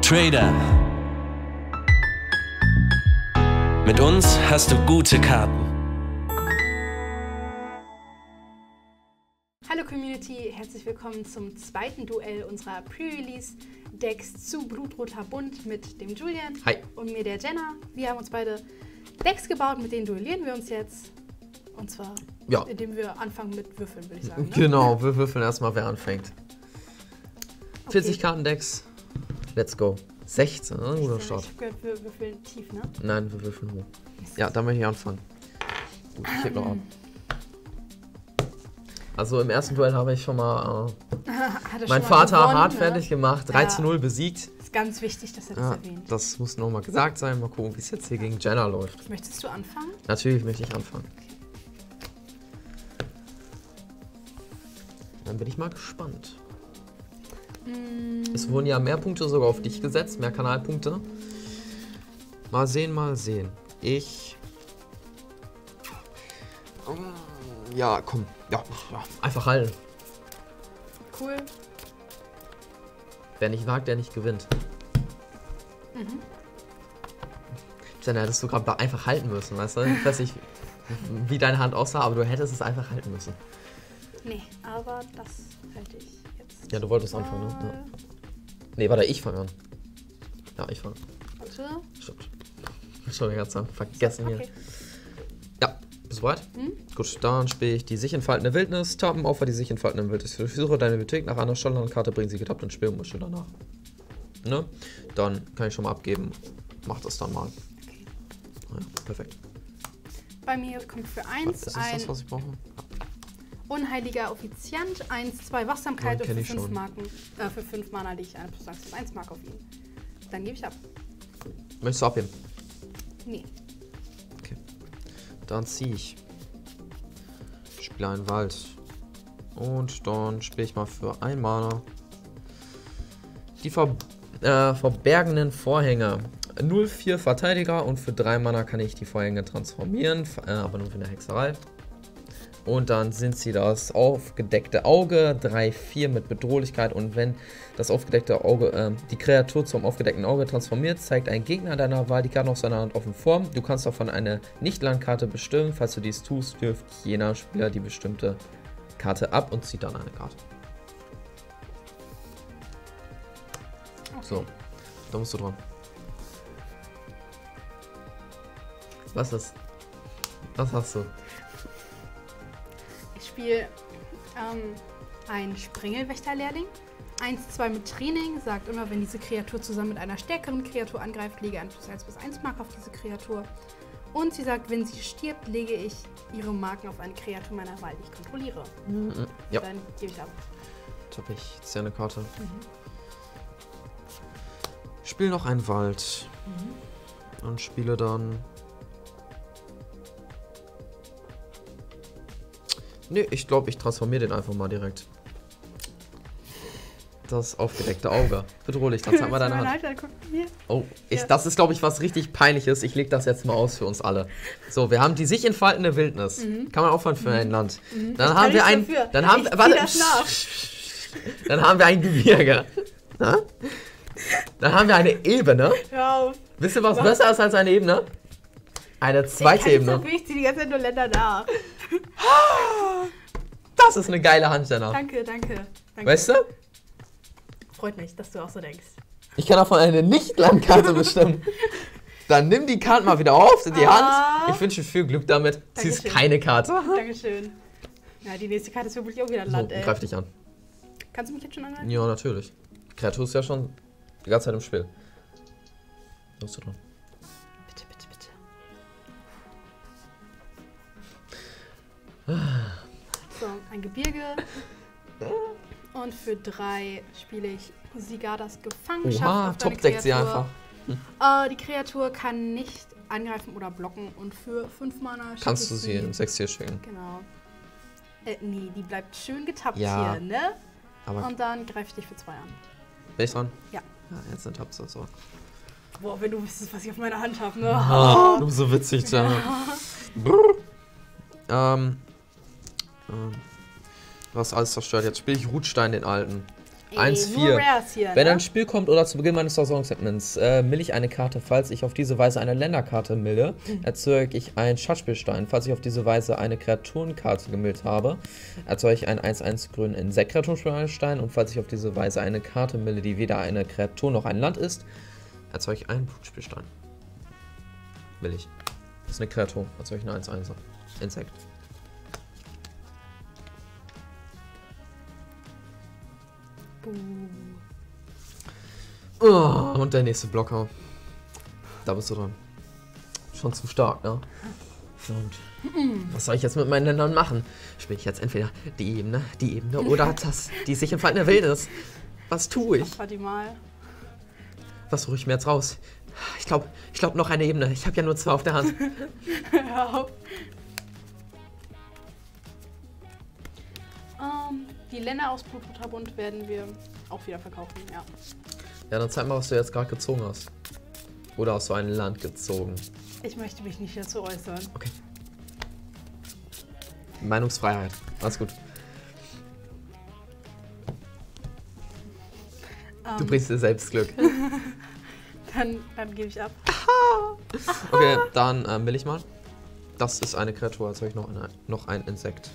Trader. Mit uns hast du gute Karten. Hallo Community, herzlich willkommen zum zweiten Duell unserer Pre-Release-Decks zu Blutroter Bund mit dem Julian. Hi. Und mir, der Jenna. Wir haben uns beide Decks gebaut, mit denen duellieren wir uns jetzt. Und zwar, indem wir anfangen mit Würfeln, würde ich sagen. Ne? Genau, wir würfeln erstmal, wer anfängt. 40 Kartendecks. Let's go. 16, ne? Guter Start. Ich hab gehört, wir würfeln tief, ne? Nein, wir würfeln hoch. Ja, dann möchte ich anfangen. Gut, ich heb noch ab. Also im ersten Duell habe ich schon mal meinen Vater hart fertig gemacht. 3:0 besiegt. Ist ganz wichtig, dass er das erwähnt. Das muss nochmal gesagt sein. Mal gucken, wie es jetzt hier gegen Jenna läuft. Möchtest du anfangen? Natürlich möchte ich anfangen. Okay. Dann bin ich mal gespannt. Es wurden ja mehr Punkte sogar auf dich gesetzt, mehr Kanalpunkte. Mal sehen, mal sehen. Ja, komm. Ja, einfach halten. Cool. Wer nicht wagt, der nicht gewinnt. Dann hättest du gerade einfach halten müssen, weißt du? Ich weiß nicht, wie deine Hand aussah, aber du hättest es einfach halten müssen. Nee, aber das halte ich jetzt. Ja, du wolltest anfangen, ne? Ja. Nee, warte, ich fange an. Ja, ich fange. Warte. Stimmt. Schon ganz vergessen hier. Okay. Ja, bist du bereit? Gut, dann spiele ich die sich entfaltende Wildnis. Tappen auf die sich entfaltende Wildnis. Versuche deine Bibliothek nach einer Standardkarte, bring sie getappt ins Spiel und musst du danach. Ne? Dann kann ich schon mal abgeben. Mach das dann mal. Okay. Ja, perfekt. Bei mir kommt für 1 Ist das ein das, was ich brauche? unheiliger Offiziant, 1/2 Wachsamkeit Ja, und kenn für ich 5 schon. Marken, für 5 Mana lege ich eine plus 1 Marke auf ihn. Dann gebe ich ab. Möchtest du abheben? Nee. Okay. Dann ziehe ich. Spiele einen Wald. Und dann spiele ich mal für 1 Mana die verbergenen Vorhänge. 0/4 Verteidiger und für 3 Mana kann ich die Vorhänge transformieren, aber nur für eine Hexerei. Und dann sind sie das aufgedeckte Auge, 3/4 mit Bedrohlichkeit. Und wenn das aufgedeckte Auge die Kreatur zum aufgedeckten Auge transformiert, zeigt ein Gegner deiner Wahl die Karte auf seiner Hand offen vor. Du kannst davon eine Nicht-Landkarte bestimmen. Falls du dies tust, wirft jener Spieler die bestimmte Karte ab und zieht dann eine Karte. Okay. So, da musst du dran. Was ist? Was hast du? Ich spiele einen Sprengelwächterlehrling. 1/2 mit Training, sagt immer, wenn diese Kreatur zusammen mit einer stärkeren Kreatur angreift, lege ein +1/+1 Marke auf diese Kreatur. Und sie sagt, wenn sie stirbt, lege ich ihre Marken auf eine Kreatur meiner Wahl, die ich kontrolliere. Ja. Dann gebe ich ab. Jetzt habe ich jetzt ja eine Karte. Spiele noch einen Wald. Und spiele dann. Ne, ich glaube, ich transformiere den einfach mal direkt. Das aufgedeckte Auge. Bedrohlich, dann zeig mal deine Hand. Oh, das ist, glaube ich, was richtig Peinliches. Ich lege das jetzt mal aus für uns alle. So, wir haben die sich entfaltende Wildnis. Kann man aufhören für ein Land. Dann haben wir ein. Dann haben wir ein Gebirge. Na? Dann haben wir eine Ebene. Hör auf. Wisst ihr, was besser ist als eine Ebene? Eine zweite Ebene. Ich ziehe die ganze Zeit nur Länder nach. Das ist eine geile Hand, Jenna. Danke. Weißt du? Freut mich, dass du auch so denkst. Ich kann davon eine Nicht-Landkarte bestimmen. Dann nimm die Karte mal wieder auf, in die Hand. Ich wünsche viel Glück damit. Ziehst keine Karte. Dankeschön. Ja, die nächste Karte ist wirklich auch wieder ein Land, So, greif dich an. Kannst du mich jetzt schon angreifen? Ja, natürlich. Die Kreatur ist ja schon die ganze Zeit im Spiel. Was bist du dran? Bitte. So, ein Gebirge. Und für 3 spiele ich Sigardas Gefangenschaft. Oha, auf deine Top-Deck sie Kreatur. einfach. Die Kreatur kann nicht angreifen oder blocken und für 5 Mana Kannst du sie in 6 hier schicken. Genau. Nee, die bleibt schön getappt Ja, hier, ne? Aber Und dann greife ich dich für 2 an. bin ich dran? Ja. Ja, jetzt sind Tabs so. Boah, wenn du wüsstest, was ich auf meiner Hand habe, ne? Du bist so witzig, Jenna. Du hast alles zerstört. Jetzt spiele ich Rutstein den Alten. 1,4. Rares hier, Wenn ne? ein Spiel kommt oder zu Beginn meines Saisonsegments mill ich eine Karte, falls ich auf diese Weise eine Länderkarte mille, erzeuge ich einen Schatzspielstein. Falls ich auf diese Weise eine Kreaturenkarte gemillt habe, erzeuge ich einen 1/1 grünen Insekt-Kreaturenspielstein. Und falls ich auf diese Weise eine Karte mille, die weder eine Kreatur noch ein Land ist, erzeuge ich einen Blutspielstein. Will ich. Das ist eine Kreatur, erzeuge ich eine 1/1er. Insekt. Oh, und der nächste Blocker. Da bist du dran. Schon zu stark, ne? Und was soll ich jetzt mit meinen Ländern machen? Spiele ich jetzt entweder die Ebene oder das, die sich entfaltende Wildnis? Was tue ich? Warte mal. Was suche ich mir jetzt raus? Ich glaube noch eine Ebene. Ich habe ja nur 2 auf der Hand. Hör auf. Die Länder aus Blutrotterbund werden wir auch wieder verkaufen, ja. Ja, dann zeig mal, was du jetzt gerade gezogen hast. Oder hast du ein Land gezogen? Ich möchte mich nicht dazu äußern. Okay. Meinungsfreiheit. Alles gut. Du bringst dir selbst Glück. Dann gebe ich ab. Okay, dann will ich mal. Das ist eine Kreatur, jetzt habe ich noch ein Insekt.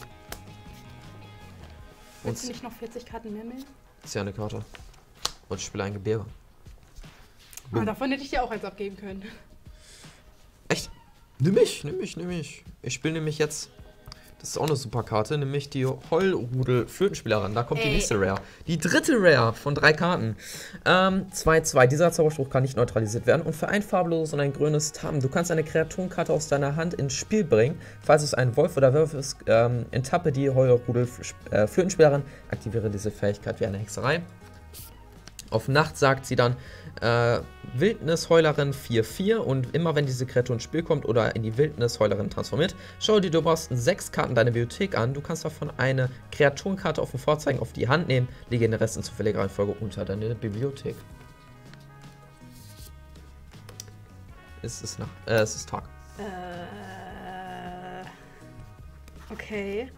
Willst du nicht noch 40 Karten mehr nehmen? Ist ja eine Karte. Und ich spiele ein Gebirge. Aber davon hätte ich dir auch eins abgeben können. Echt? Nimm ich. Ich spiele nämlich jetzt, das ist auch eine super Karte, nämlich die Heulrudel-Flötenspielerin. Da kommt die nächste Rare. Die dritte Rare von 3 Karten. 2/2. Dieser Zauberspruch kann nicht neutralisiert werden. Und für ein farbloses und ein grünes Tappen. Du kannst eine Kreaturenkarte aus deiner Hand ins Spiel bringen. Falls es ein Wolf oder Wolf ist, enttappe die Heulrudel-Flötenspielerin. Aktiviere diese Fähigkeit wie eine Hexerei. Auf Nacht sagt sie dann Wildnisheulerin 4/4 und immer wenn diese Kreatur ins Spiel kommt oder in die Wildnisheulerin transformiert, schau dir die obersten 6 Karten deiner Bibliothek an. Du kannst davon eine Kreaturenkarte auf dem Vorzeigen auf die Hand nehmen, lege den Rest in zufälliger Reihenfolge unter deine Bibliothek. Es ist Tag. Okay.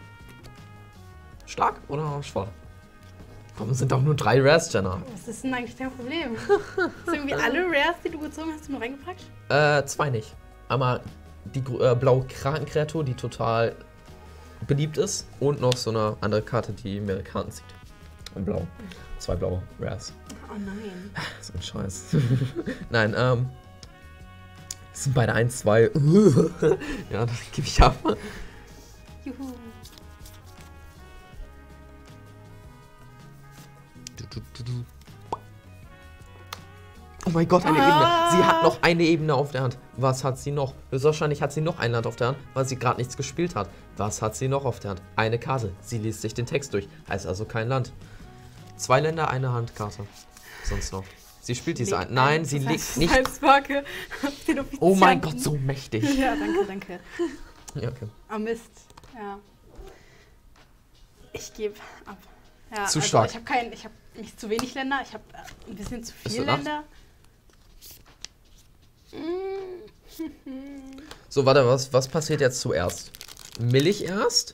Stark oder schwach? Warum sind doch nur 3 Rares, Jenna? Was ist denn eigentlich dein Problem? Hast du irgendwie alle Rares, die du gezogen hast, nur reingepackt? 2 nicht. Einmal die blaue Krakenkreatur, die total beliebt ist. Und noch so eine andere Karte, die mehrere Karten zieht. Und blau. 2 blaue Rares. Oh nein. So ein Scheiß. Nein, das sind beide 1, 2. Ja, das gebe ich ab. Juhu. Oh mein Gott, eine Ebene. Sie hat noch eine Ebene auf der Hand. Was hat sie noch? Höchstwahrscheinlich hat sie noch ein Land auf der Hand, weil sie gerade nichts gespielt hat. Was hat sie noch auf der Hand? Eine Karte. Sie liest sich den Text durch. Heißt also kein Land. 2 Länder, eine Handkarte. Sonst noch. Sie spielt diese ein. Nein, sie legt nicht. Oh mein Gott, so mächtig. Ja, danke. Ja, okay. Oh Mist. Ja. Ich gebe ab. Ja, zu stark. Ich habe nicht zu wenig Länder, ich habe ein bisschen zu viel Länder. So, warte, was passiert jetzt zuerst? Mill ich erst?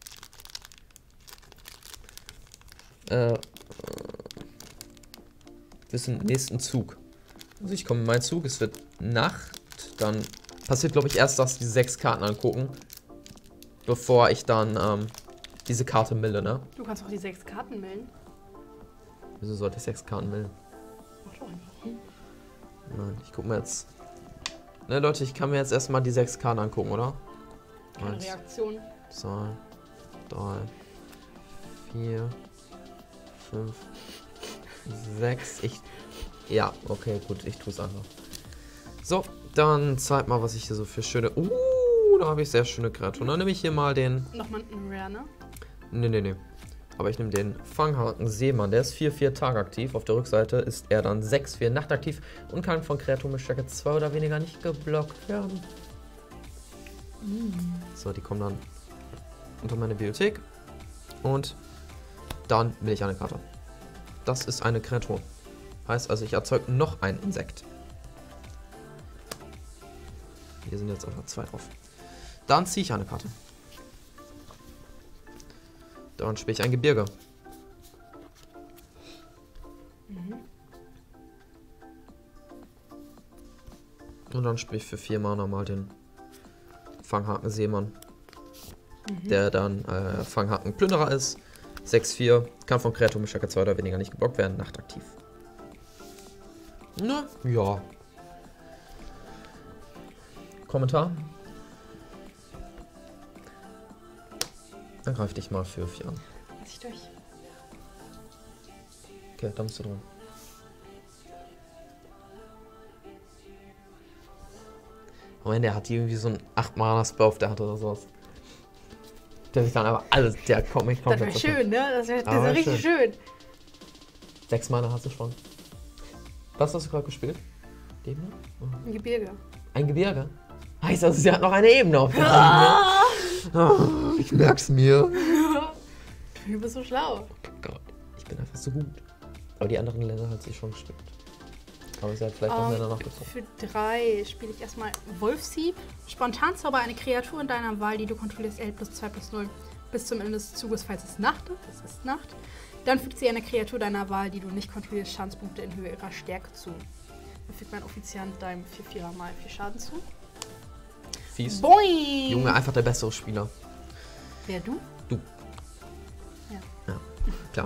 Bis zum nächsten Zug. Also ich komme in meinen Zug, es wird Nacht, dann passiert, glaube ich, erst, dass die 6 Karten angucken, bevor ich dann diese Karte mille, ne? Du kannst auch die 6 Karten millen. Wieso sollte ich 6 Karten millen? Mach doch einfach. Nein, ich gucke mir jetzt... Ne, Leute, ich kann mir jetzt erstmal die 6 Karten angucken, oder? Keine Reaktion. 2, 3, 4, 5, 6. Ja, okay, gut, ich tue es einfach. So, dann zeig mal, was ich hier so für schöne... da habe ich sehr schöne Kreaturen. Dann nehme ich hier mal den... Nochmal ein Rare, ne? Nee. Aber ich nehme den Fanghaken Seemann. Der ist 4/4 tagaktiv. Auf der Rückseite ist er dann 6/4 nachtaktiv und kann von Kreaturen mit Stärke 2 oder weniger nicht geblockt werden. So, die kommen dann unter meine Bibliothek. Und dann will ich eine Karte. Das ist eine Kreatur. Heißt also, ich erzeuge noch ein Insekt. Hier sind jetzt einfach 2 drauf. Dann ziehe ich eine Karte. Dann spiele ich ein Gebirge. Und dann spiele ich für 4 Mana mal den Fanghaken Seemann. Der dann Fanghaken Plünderer ist. 6/4. Kann von Kreaturen mit Stärke 2 oder weniger nicht geblockt werden. Nachtaktiv. Na, ja. Kommentar? Dann greif dich mal für 4 an. Lass ich durch. Okay, dann bist du dran. Moment, der hat irgendwie so einen 8-Mana-Spell auf der Hand oder sowas. Der sich dann aber alles, der kommt nicht Das komplett. wäre schön, ne? Das wäre Aber richtig schön. 6 Mana hast du schon. Was hast du gerade gespielt? Die Ebene? Ein Gebirge. Ein Gebirge? Heißt also, sie hat noch eine Ebene auf der Hand, ne? Oh, ich merk's mir. Du bist so schlau. Gott, ich bin einfach so gut. Aber die anderen Länder hat sie schon gespielt. Aber sie hat vielleicht noch Länder nachgezogen. Für 3 spiele ich erstmal Wolfsieb. Spontanzauber eine Kreatur in deiner Wahl, die du kontrollierst, erhält +2/+0 bis zum Ende des Zuges, falls es Nacht ist. Es ist Nacht. Dann fügt sie einer Kreatur deiner Wahl, die du nicht kontrollierst, Schadenspunkte in Höhe ihrer Stärke zu. Dann fügt mein Offiziant deinem 4/4er mal 4 Schaden zu. Fies. Boing! Junge, einfach der bessere Spieler. Wer, du? Du. Ja. Ja, klar.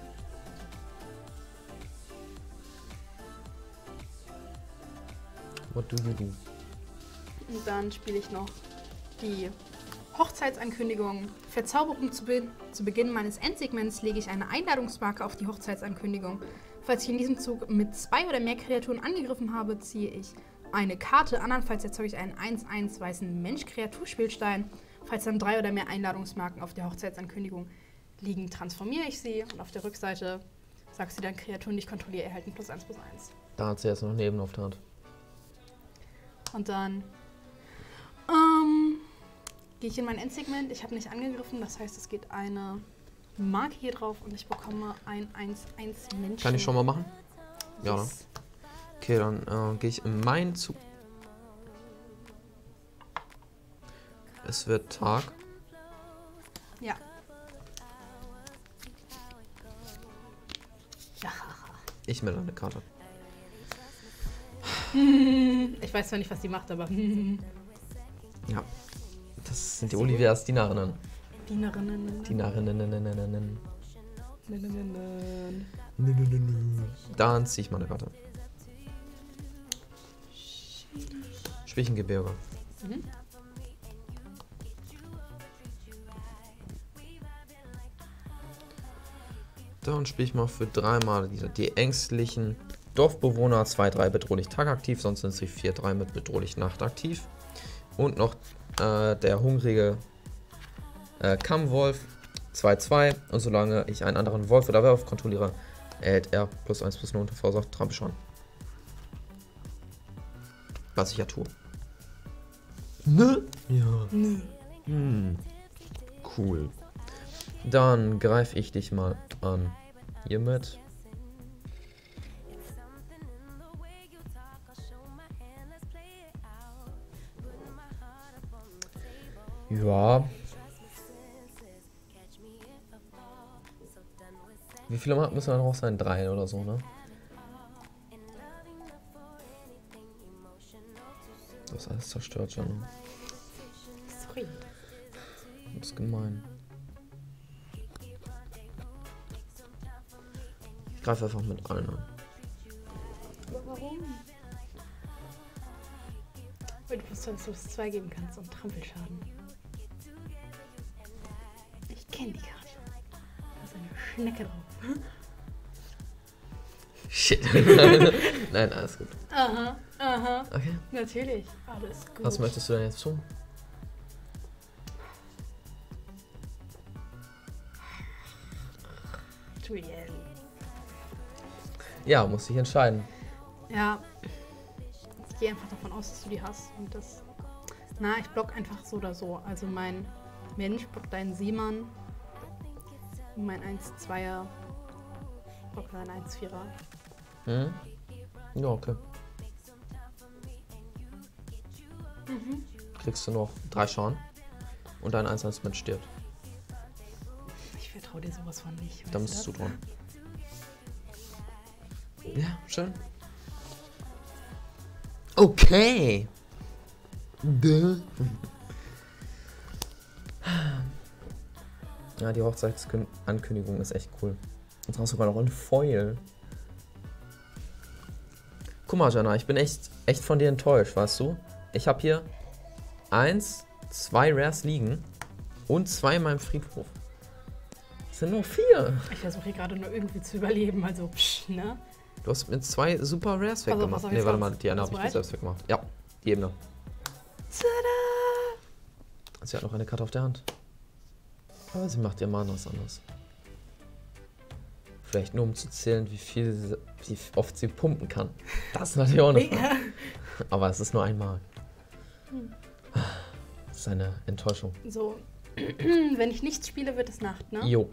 What do you do? Und dann spiele ich noch die Hochzeitsankündigung. Verzauberung zu Beginn meines Endsegments lege ich eine Einladungsmarke auf die Hochzeitsankündigung. Falls ich in diesem Zug mit 2 oder mehr Kreaturen angegriffen habe, ziehe ich eine Karte. Andernfalls erzeuge ich einen 1/1 weißen Mensch-Kreaturspielstein. Falls dann 3 oder mehr Einladungsmarken auf der Hochzeitsankündigung liegen, transformiere ich sie. Und auf der Rückseite sagst du dann, Kreaturen, die ich kontrolliere, erhalten +1/+1. Da hat sie jetzt noch eine Ebene auf der Hand. Und dann gehe ich in mein Endsegment. Ich habe nicht angegriffen, das heißt, es geht eine Marke hier drauf und ich bekomme ein 1/1 Menschen. Kann ich schon mal machen? Ja, ne? Yes. Okay, dann gehe ich in meinen Zug. Es wird Tag. Ja. Ja. Ich melde eine Karte. Ich weiß zwar nicht, was die macht, aber Ja. Das sind die Olivias Dienerinnen. Dienerinnen. Dienerinnen. Dann ziehe ich mal eine Karte. Spiel ich ein Gebirge. Dann spiele ich mal für 3 Mal die ängstlichen Dorfbewohner 2/3 bedrohlich tagaktiv, sonst sind sie 4/3 mit bedrohlich nachtaktiv. Und noch der hungrige Kammwolf 2/2. Und solange ich einen anderen Wolf oder Werwolf kontrolliere, erhält er +1/+0 unter Verursacht Trampelschaden. Was ich ja tue. Ne? Ja. Nö. Cool. Dann greife ich dich mal an. Hiermit. Ja. Wie viele Mal müssen da drauf sein? 3 oder so, ne? Das ist alles zerstört schon. Sorry. Das ist gemein. Ich greife einfach mit allen an. Aber warum? Weil du +2 geben kannst und Trampelschaden. Ich kenne die Karte. Da ist eine Schnecke drauf. Shit. Nein, alles gut. Aha, aha. Okay. Natürlich. Alles gut. Was möchtest du denn jetzt tun? Julian. Ja, muss ich entscheiden. Ja. Ich gehe einfach davon aus, dass du die hast. Und das. Na, ich block einfach so oder so. Also mein Mensch blockt deinen Seemann. Und mein 1/2er blockt deinen 1/4er. Hm? Ja, okay. Kriegst du noch 3 Schaden. Und dein 1/1 Mensch stirbt. Ich vertraue dir sowas von nicht. Dann weißt bist du das? dran. Ja, schön. Okay. Ja, die Hochzeitsankündigung ist echt cool. Und draußen sogar noch ein Foil. Guck mal, Jana, ich bin echt von dir enttäuscht, weißt du? Ich habe hier 1, 2 Rares liegen und 2 in meinem Friedhof. Das sind nur 4. Ich versuche hier gerade nur irgendwie zu überleben, also ne? Du hast mit 2 super Rares weggemacht. pass auf, Nee, jetzt warte mal, kommt's. die eine Bist habe du ich mir selbst weggemacht. Ja, die Ebene. Tada! Sie hat noch eine Karte auf der Hand. Aber sie macht ihr Mana was anderes. Vielleicht nur um zu zählen, wie oft sie pumpen kann. Das ist natürlich auch eine Frage. Aber es ist nur einmal. Das ist eine Enttäuschung. So, wenn ich nichts spiele, wird es Nacht, ne? Jo.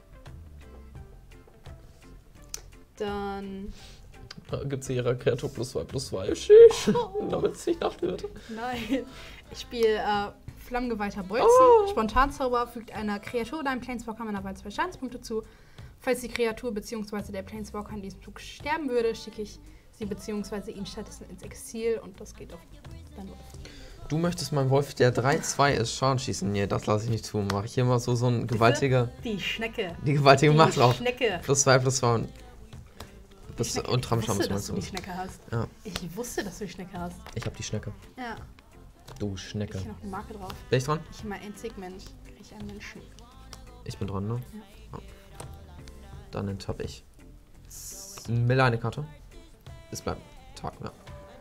Dann. Da gibt sie ihrer Kreatur +2/+2. Schisch. Damit es nicht Nacht wird. Nein. Ich spiele Flammengeweihter Bolzen. Spontanzauber fügt einer Kreatur oder einem Planeswalker meiner Wahl 2 Schadenspunkte zu. Falls die Kreatur bzw. der Planeswalker in diesem Zug sterben würde, schicke ich sie bzw. ihn stattdessen ins Exil und das geht auf dann Wolf. Du möchtest meinem Wolf, der 3/2 ist, Schaden schießen. Nee, das lasse ich nicht tun. Mache ich hier mal so ein gewaltiger. Die Schnecke. Die gewaltige Macht drauf. Schnecke. +2/+2 und. Und Ich Tramscham wusste, ist dass du die mein Schnecke hast. Ja. Ich wusste, dass du die Schnecke hast. Ich habe die Schnecke. Ja. Du Schnecke. Ich habe noch eine Marke drauf. Bin ich dran? Ich mal Endsegment. Kriege ich einen Menschen. Ich bin dran, ne? Ja. Dann enttappe ich. Miller eine Karte. Es bleibt Tag, ja.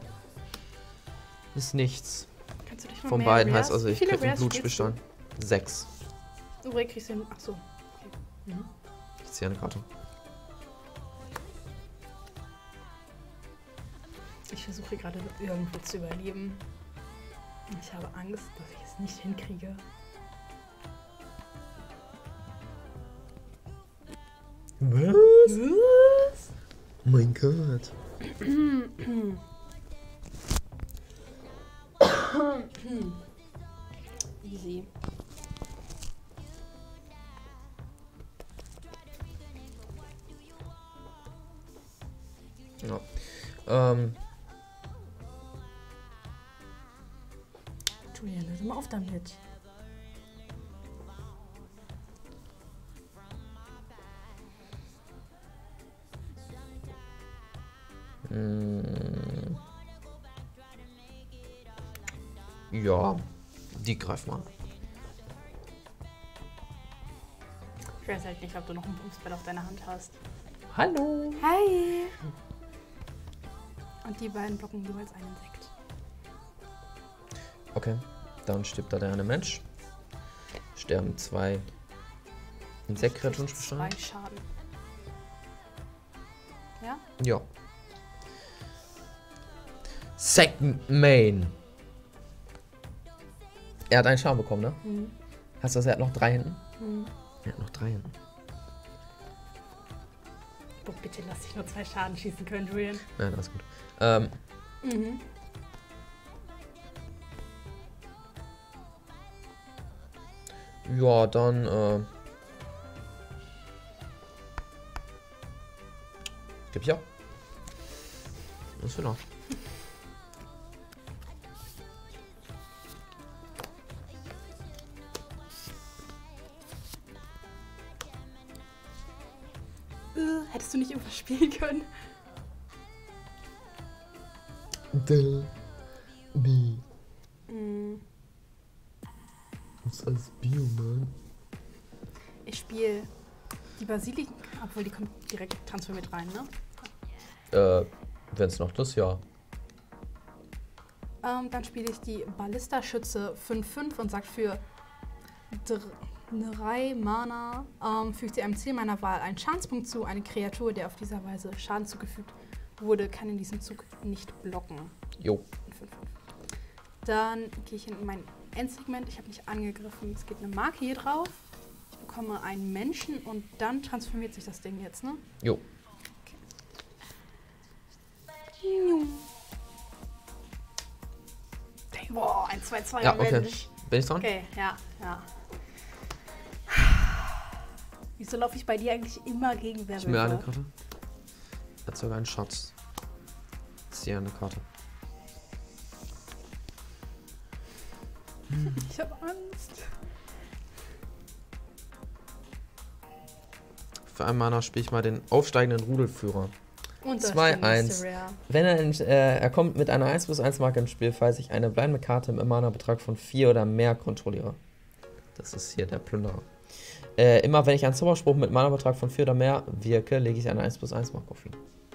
Ist nichts. Kannst du dich noch Von mehr beiden Rares? heißt also, Wie ich viele krieg einen Rares Blutspielstein. 6. spielst du? Uri kriegst du hin. Achso. Okay. Mhm. Ich ziehe eine Karte. Ich versuche gerade irgendwo zu überleben. Ich habe Angst, dass ich es nicht hinkriege. Was? Oh mein Gott. Easy. Ja. Julian, hör mal auf damit. Ja, die greift man. Ich weiß halt nicht, ob du noch ein Pumpspell auf deiner Hand hast. Hallo. Hi! Und die beiden blocken jeweils ein Insekt. Okay, dann stirbt da der eine Mensch. Sterben 2 Insektkreaturen. 2 Schaden. Ja? Ja. Second Main. Er hat einen Schaden bekommen, ne? Mhm. Heißt das, er hat noch 3 hinten? Mhm. Er hat noch 3 hinten. Boah, bitte lass dich nur 2 Schaden schießen können, Julian. Nein, alles gut. Mhm. Ja, dann, gib ich ab. Was für noch? Hättest du nicht irgendwas spielen können? Nee. Mhm. Das ist alles Bio, Mann. Ich spiele die Basiliken, obwohl die kommt direkt transformiert rein, ne? Wenn es noch das, ja. Dann spiele ich die Ballista-Schütze 5/5 und sagt für 3 Mana fügt sie einem Ziel meiner Wahl einen Schadenspunkt zu. Eine Kreatur, der auf dieser Weise Schaden zugefügt wurde, kann in diesem Zug nicht blocken. Jo. 5/5. Dann gehe ich in mein Endsegment. Ich habe nicht angegriffen. Es geht eine Marke hier drauf. Ich bekomme einen Menschen und dann transformiert sich das Ding jetzt, ne? Jo. Boah, ein 2/2 Ja, okay. Mensch. Bin ich dran? Okay, ja. Wieso laufe ich bei dir eigentlich immer gegen Ich will eine Werwölfe? Karte. Er hat sogar einen Schatz. Ist hier eine Karte. Ich hab Angst. Für einen Mana spiele ich mal den aufsteigenden Rudelführer. Und das 2-1. Wenn er kommt mit einer 1+1 Marke ins Spiel, falls ich eine bleibende Karte im Mana-Betrag von 4 oder mehr kontrolliere. Das ist hier der Plünderer. Immer wenn ich einen Zauberspruch mit Mana-Betrag von 4 oder mehr wirke, lege ich eine 1+1 Marke auf ihn.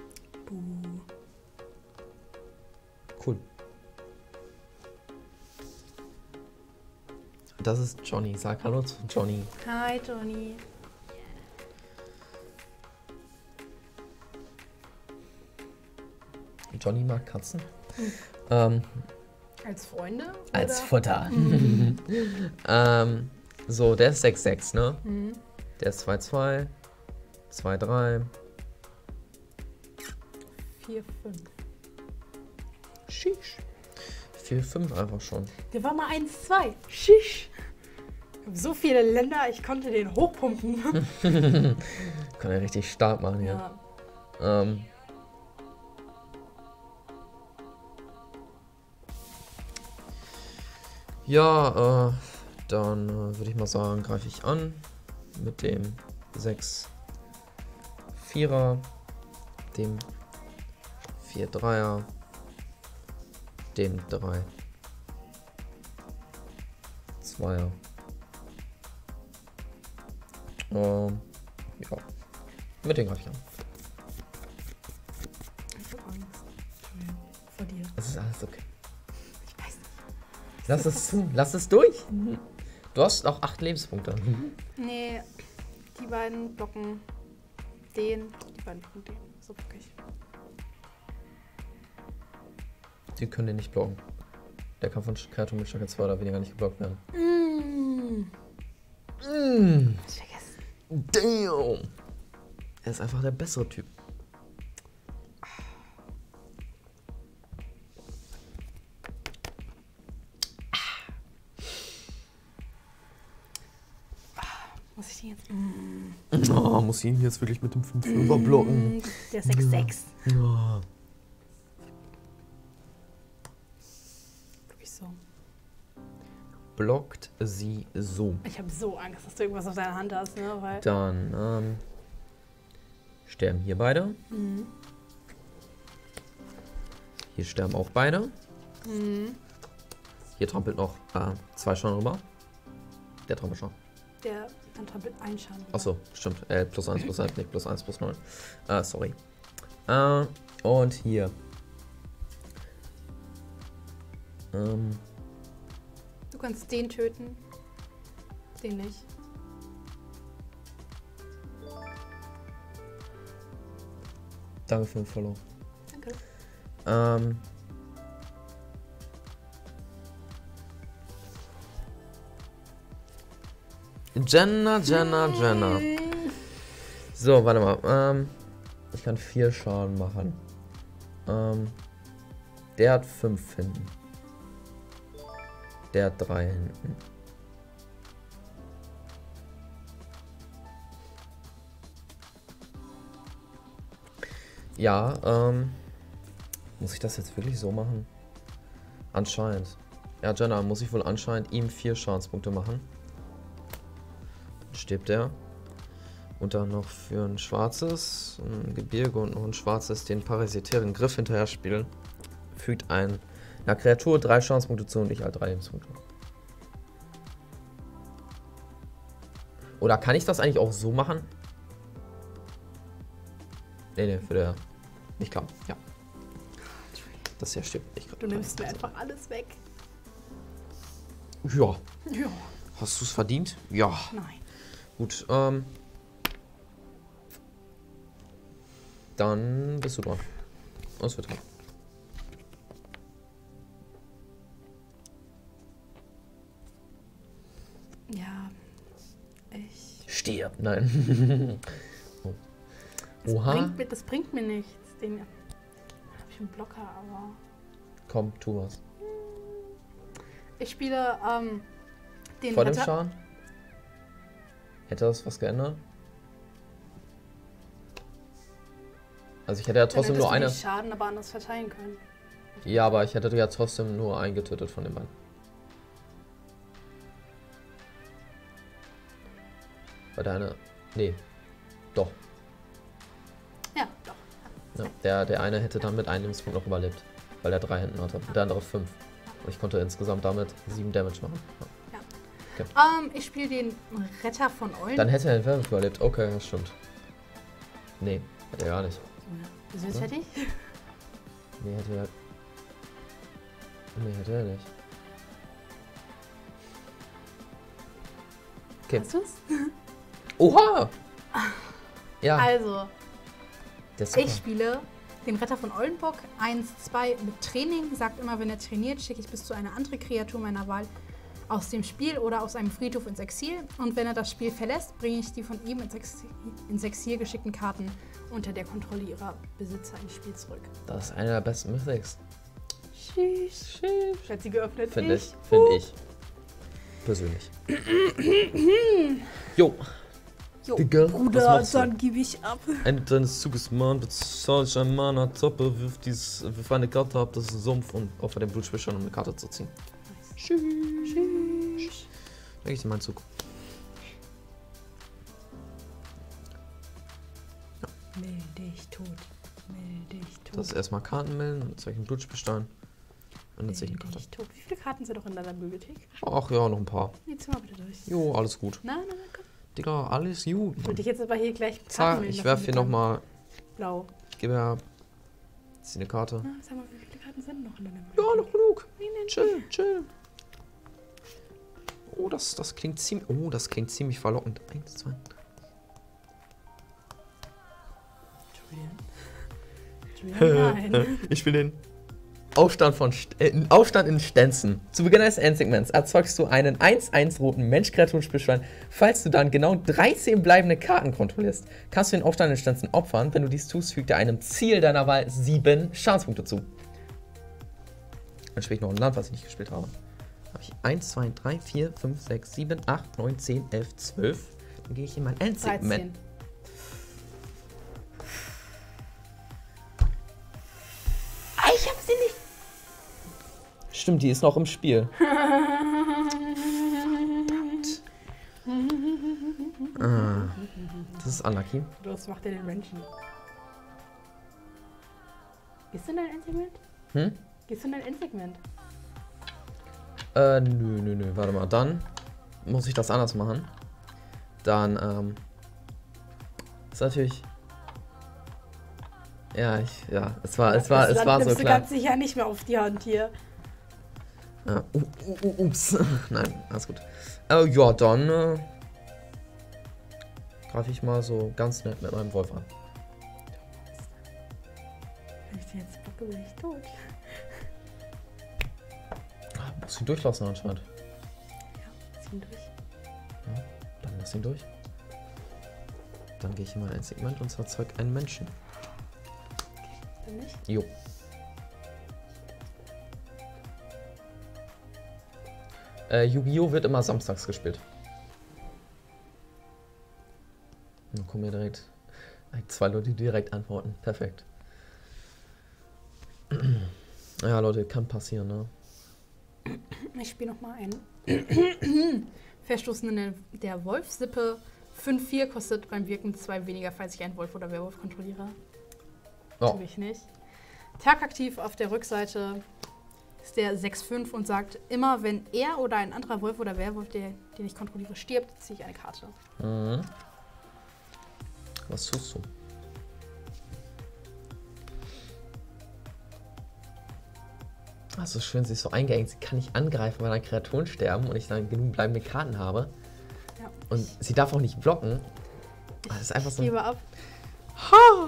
Cool. Das ist Johnny. Sag Hallo zu Johnny. Hi, Johnny. Johnny mag Katzen. Als Freunde? Als oder? Futter. So, der ist 6-6, ne? Der ist 2-2, 2-3. 4-5. Schisch. 4-5 einfach schon. Der war mal 1-2. Schisch. Ich hab so viele Länder, ich konnte den hochpumpen. Kann er richtig stark machen hier. Ja. Ja, dann würde ich mal sagen, greife ich an mit dem 6-4er, dem 4-3er, dem 3-2er. Ja, mit dem greife ich an. Ich hab Angst. Entschuldigung. Vor dir. Es ist alles okay. Ich weiß nicht. Lass es zu, lass es durch. Du hast auch 8 Lebenspunkte. Nee, die beiden blocken den, die beiden blocken den. So wirklich. Die können den nicht blocken. Der kann von Kreaturen mit Stärke 2 oder weniger nicht geblockt werden. Ich vergessen. Damn! Er ist einfach der bessere Typ. Muss ich den jetzt? Oh, muss ich ihn jetzt wirklich mit dem 5-5er blocken? Der 6-6. Ja. Wirklich so. Blockt sie so. Ich habe so Angst, dass du irgendwas auf deiner Hand hast, ne? Weil Dann sterben hier beide. Hier sterben auch beide. Hier trampelt noch 2 Schaden rüber. Der trampelt schon. der dann trampelt ein Schaden. Achso, stimmt. +1 +1, nicht +1 +9. Sorry. Und hier. Du kannst den töten. Den nicht. Danke für den Follow. Danke. Jenna. So, warte mal. Ich kann 4 Schaden machen. Der hat 5 hinten. Der hat 3 hinten. Ja, muss ich das jetzt wirklich so machen? Anscheinend. Ja, Jenna, muss ich wohl anscheinend ihm 4 Schadenspunkte machen. Dann stirbt er. Und dann noch für ein schwarzes, ein Gebirge und noch ein schwarzes den parasitären Griff hinterher spielen. Fügt einer Kreatur 3 Schadenspunkte zu und ich halt 3 Lebenspunkte. Oder kann ich das eigentlich auch so machen? Nee, für der. Nicht klar, ja. Das hier stirbt nicht gerade. Du nimmst mir einfach alles weg. Ja. Ja. Hast du es verdient? Ja. Nein. Gut, dann bist du dran. Uns wird dran. Ja. Ich. Stirb, nein. Oh. Oha. Das bringt mir nichts. Den habe ich einen Blocker, aber. Komm, tu was. Ich spiele den Vor dem Ritter. Schaden? Hätte das was geändert? Also ich hätte ja Dann trotzdem nur eine. hättest du den Schaden aber anders verteilen können. Ja, aber ich hätte ja trotzdem nur einen getötet von den beiden. Weil der eine. Nee. Doch. Ja, doch. Ja, der eine hätte dann mit einem Lebenspunkt noch überlebt. Weil der 3 hinten hatte. Und der andere 5. Und ich konnte insgesamt damit 7 Damage machen. Ja. Ich spiele den Retter von Oldenburg. Dann hätte er den Werwolf überlebt. Okay, das stimmt. Nee, hätte er gar nicht. Wieso ist fertig? Nee, hätte er. Nee, hätte er nicht. Okay. Hast du's? Oha! Ja, Also, der ist super. ich spiele den Retter von Oldenburg 1-2 mit Training. Sagt immer, wenn er trainiert, schicke ich bis zu einer andere Kreatur meiner Wahl aus dem Spiel oder aus einem Friedhof ins Exil. Und wenn er das Spiel verlässt, bringe ich die von ihm ins Exil geschickten Karten unter der Kontrolle ihrer Besitzer ins Spiel zurück. Das ist einer der besten Mythics. Tschüss. Hat sie geöffnet? Finde ich. Finde ich. Persönlich. Jo. Jo, Digga, was Bruder, machst du? dann gebe ich ab. Ende deines Zuges, Mann, bezahl ich ein Mana, Toppe, wirf eine Karte ab, das ist ein Sumpf und auf den Blutspeichern, um eine Karte zu ziehen. Tschüss. Tschüss. Da gehe ich in meinen Zug. Melde dich tot. Melde dich tot. Das ist erstmal Karten melden, dann zeige ich einen Blutspielstein und dann ziehe ich eine Melde Karte. dich tot. Wie viele Karten sind noch in deiner Bibliothek? Ach ja, noch ein paar. Jetzt mal bitte durch. Jo, alles gut. Nein, komm. Digga, alles gut. Ich würde dich jetzt aber hier gleich Karten Zack, melden ich lassen werfe mit hier deinem nochmal, Blau. gib her, zieh eine Karte. Na, sag mal, wie viele Karten sind noch in deiner Ja, Bibliothek? noch genug. Nein, nein, Chill, chill. Oh, das klingt ziemlich. Oh, das klingt ziemlich verlockend. 1, 2. Julian, nein. Ich will den Aufstand in Stenzen. Zu Beginn eines Endsegments erzeugst du einen 1-1 roten Mensch-Kreaturen-Spielstein. Falls du dann genau 13 bleibende Karten kontrollierst, kannst du den Aufstand in Stenzen opfern. Wenn du dies tust, fügt er einem Ziel deiner Wahl 7 Schadenspunkte zu. Dann spiele ich noch ein Land, was ich nicht gespielt habe. Habe ich 1, 2, 3, 4, 5, 6, 7, 8, 9, 10, 11, 12. Dann gehe ich in mein Endsegment. 13. Ich hab sie nicht. Stimmt, die ist noch im Spiel. Das ist unlucky. Was macht der den Menschen? Gehst du in dein Endsegment? Hm? Gehst du in dein Endsegment? Nö. Warte mal. Dann muss ich das anders machen. Dann, ist natürlich. Ja, es war Das so nimmst du klar. ganz sicher nicht mehr auf die Hand hier. Ups. Nein, alles gut. Ja, dann greife ich mal so ganz nett mit meinem Wolf an. Wenn ich den jetzt bocke, bin ich tot. Muss ihn durchlassen anscheinend. Ja, zieh ihn durch. Ja, dann lass ihn durch. Dann gehe ich in mein Endsegment und erzeug einen Menschen. Dann nicht? Jo. Yu-Gi-Oh! Wird immer samstags gespielt. Dann kommen mir direkt 2 Leute, die direkt antworten. Perfekt. Ja, Leute, kann passieren, ne? Ich spiele nochmal einen. Verstoßen der Wolfsippe. 5-4 kostet beim Wirken 2 weniger, falls ich einen Wolf oder Werwolf kontrolliere. Oh. Natürlich nicht. Tagaktiv auf der Rückseite ist der 6-5 und sagt, immer wenn er oder ein anderer Wolf oder Werwolf, den ich kontrolliere, stirbt, ziehe ich eine Karte. Mhm. Was tust du? Das ist schön, sie ist so eingeengt. Sie kann nicht angreifen, weil dann Kreaturen sterben und ich dann genug bleibende Karten habe. Ja. Und sie darf auch nicht blocken. Das ist einfach Ich so. gebe ab. Ha!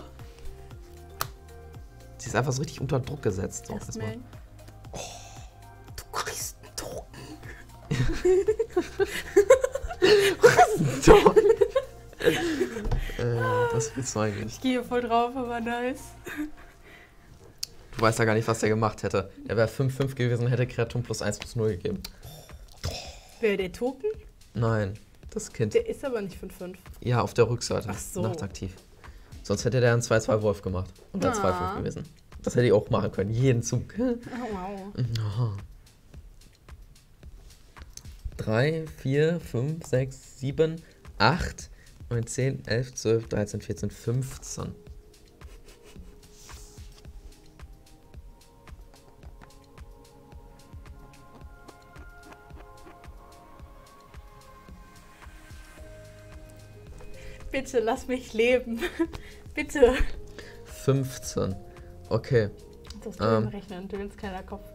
Sie ist einfach so richtig unter Druck gesetzt. So, erstmal. Erstmal. Du kriegst einen Token. Was willst du eigentlich? Ich gehe voll drauf, aber nice. Du weißt ja gar nicht, was der gemacht hätte. Der wäre 5-5 gewesen und hätte Kreaturen +1/+0 gegeben. Wer der Token? Nein, das Kind. Der ist aber nicht 5-5. Ja, auf der Rückseite. Ach so. Nachtaktiv. Sonst hätte der einen 2-2 Wolf gemacht. Und dann 2-5 gewesen. Das hätte ich auch machen können. Jeden Zug. Oh, wow. 3, 4, 5, 6, 7, 8, 9, 10, 11, 12, 13, 14, 15. Bitte lass mich leben. Bitte. 15. Okay. Das kann ich rechnen. Du bist kleiner Kopf.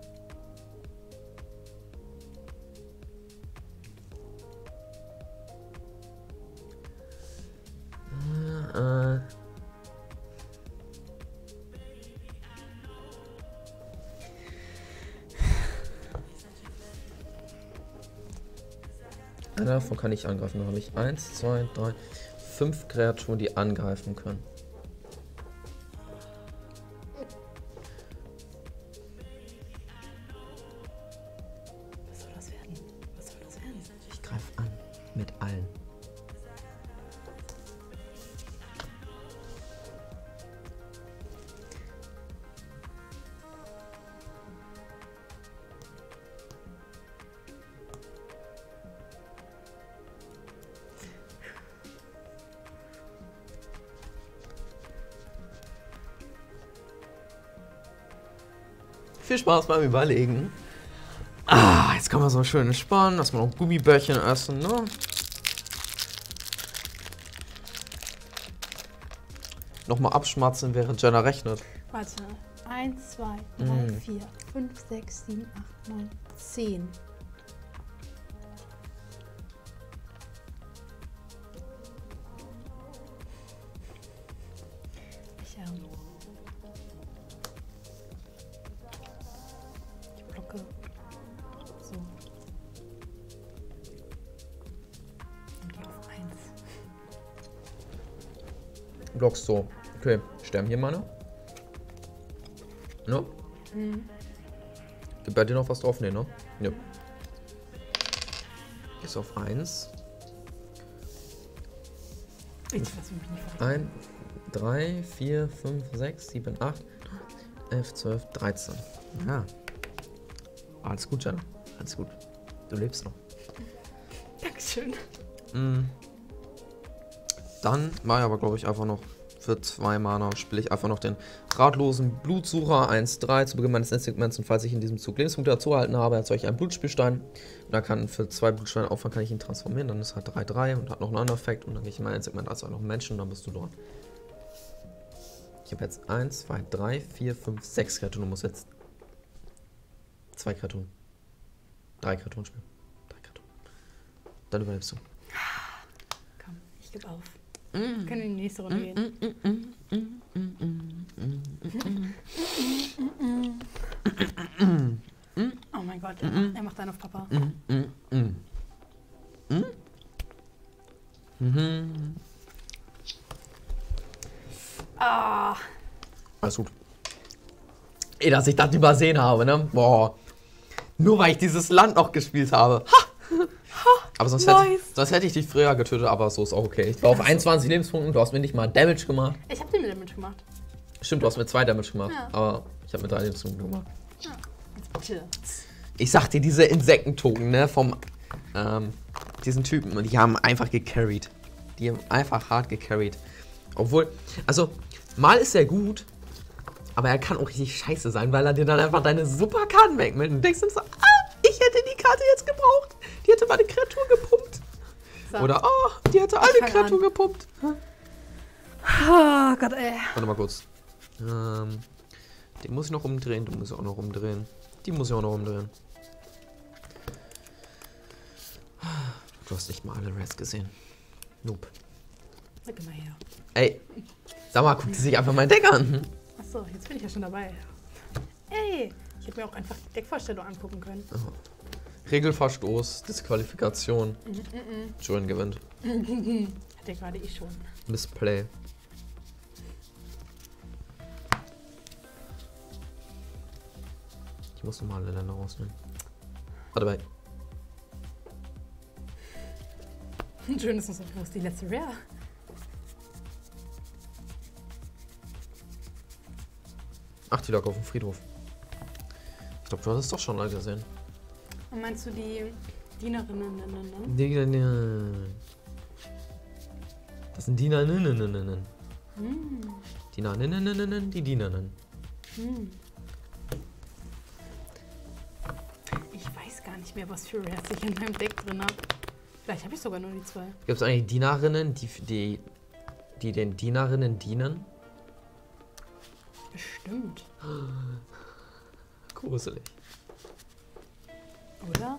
Davon kann ich angreifen. Da habe ich 1, 2, 3, 5 Kreaturen, die angreifen können. Was soll das werden? Was soll das werden? Ich greife an. Mit allen. Viel Spaß beim Überlegen. Jetzt kann man so schön entspannen, dass wir noch Gummibärchen essen, ne? Nochmal abschmatzen, während Jenna rechnet. Warte. 1, 2, 3, 4, 5, 6, 7, 8, 9, 10. Ich blocke. So. Und gehe auf 1. Blockst so. Okay, sterben hier meine. Ne? Gibt bei dir noch was drauf? Ne, ne? Ja. Ist auf 1. Bitte lass mich nicht verrückt. 1, 3, 4, 5, 6, 7, 8, 11, 12, 13. Ja. Alles gut, Jenna. Alles gut. Du lebst noch. Dankeschön. Dann war ich aber, glaube ich, einfach noch für 2 Mana spiele ich einfach noch den ratlosen Blutsucher 1-3 zu Beginn meines nächsten Segments, und falls ich in diesem Zug Lebenspunkte dazu erhalten habe, erzeuge ich einen Blutspielstein. Und dann kann für 2 Blutsteine Aufwand kann ich ihn transformieren, dann ist halt 3-3 und hat noch einen anderen Effekt, und dann gehe ich in mein Segment als noch einen Menschen und dann bist du dran. Ich habe jetzt 1, 2, 3, 4, 5, 6 Kreaturen, du musst jetzt 2 Kreaturen. 3 Kreaturen spielen. 3 Kreaturen. Dann überlebst du. Komm, ich gebe auf. Wir können in die nächste Runde gehen. Oh mein Gott, er macht einen auf Papa. Ah. Alles gut. Ey, dass ich das übersehen habe, ne? Boah. Nur weil ich dieses Land noch gespielt habe. Ha! Aber sonst, Nice. hätte ich dich früher getötet, aber so ist auch okay. Ich war auf 21 Lebenspunkten, du hast mir nicht mal Damage gemacht. Ich hab den mit Damage gemacht. Stimmt, du hast mir 2 Damage gemacht, Ja. aber ich habe mir 3 Lebenspunkte gemacht. Ja. Jetzt bitte. Ich sag dir, diese Insektentoken, ne, vom, diesen Typen, die haben einfach gecarried. Die haben einfach hart gecarried. Obwohl, also, mal ist er gut, aber er kann auch richtig scheiße sein, weil er dir dann einfach deine super Karten wegnimmt und denkst dann so, ich hätte die Karte jetzt gebraucht. Die hätte meine Kreatur gepumpt. So. Oder, die hätte alle fang Kreaturen an. gepumpt. Oh Gott, ey. Warte mal kurz. Den muss ich noch umdrehen, du musst auch noch umdrehen. Die muss ich auch noch umdrehen. Du hast nicht mal alle Rest gesehen. Nope. Sag mal her. Ey, sag mal, guck die sich einfach mein Deck an. Achso, jetzt bin ich ja schon dabei. Ey, ich hätte mir auch einfach die Deckvorstellung angucken können. Regelverstoß, Disqualifikation. Julian gewinnt. Hatte gerade ich schon. Missplay. Ich muss nochmal alle Länder rausnehmen. Warte bei. Schön ist uns, wo ist die letzte Rare? Ach, die lag auf dem Friedhof. Ich glaube, du hattest doch schon Leute gesehen. Und meinst du die Dienerinnen? Das sind Dienerinnen. Hm. Dienerinnen, die Dienerinnen. Hm. Ich weiß gar nicht mehr, was für Rares ich in meinem Deck drin habe. Vielleicht habe ich sogar nur die 2. Gibt es eigentlich Dienerinnen, die den Dienerinnen dienen? Bestimmt. Gruselig. Oder?